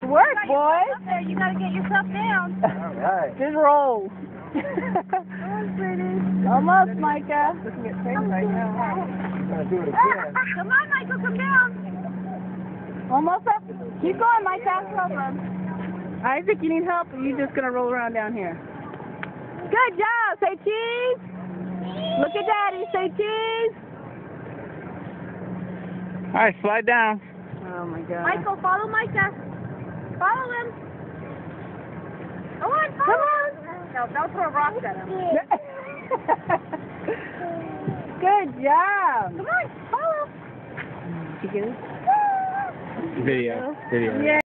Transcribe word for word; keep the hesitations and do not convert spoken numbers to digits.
Work, boys. Up there, you gotta get yourself down. All right. Just roll. Almost, Micah. Looking at things right now. I'm gonna do it again. Come on, Michael, come down. Almost up. Keep going, Micah. Isaac, you need help, or you just gonna roll around down here? Good job. Say cheese. Look at Daddy. Say cheese. All right, slide down. Oh my God. Michael, follow Micah. Follow him. Come on, follow Come on. him. No, don't throw rocks at him. Good job. Come on, follow. You get it? Video. Video. Yeah.